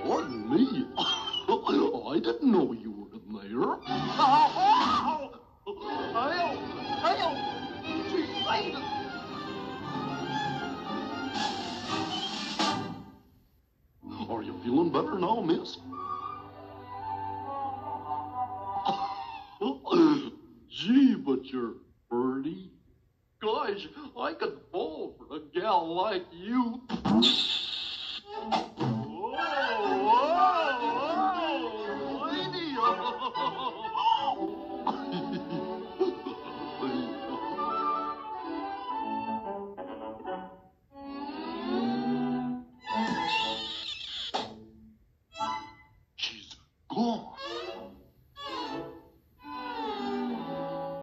Pardon me. I didn't know you were in there. Help! She's fainted. Are you feeling better now, miss? Gee, but you're pretty. Gosh, I could fall for a gal like you.